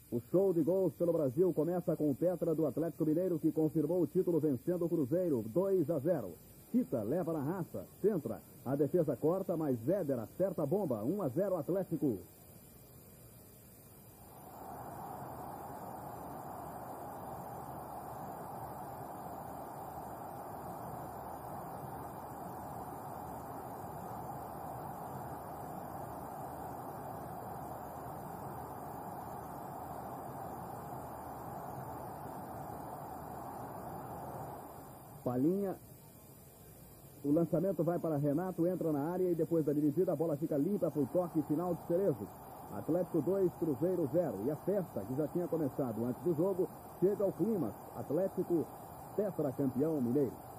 O show de gols pelo Brasil começa com o Tetra do Atlético Mineiro, que confirmou o título vencendo o Cruzeiro 2-0. Tita leva na raça, centra, a defesa corta, mas Éder acerta a bomba, 1-0 Atlético. Palhinha, o lançamento vai para Renato, entra na área e depois da dividida a bola fica limpa para o toque final de Cerezo. Atlético 2, Cruzeiro 0. E a festa, que já tinha começado antes do jogo, chega ao clímax. Atlético tetracampeão mineiro.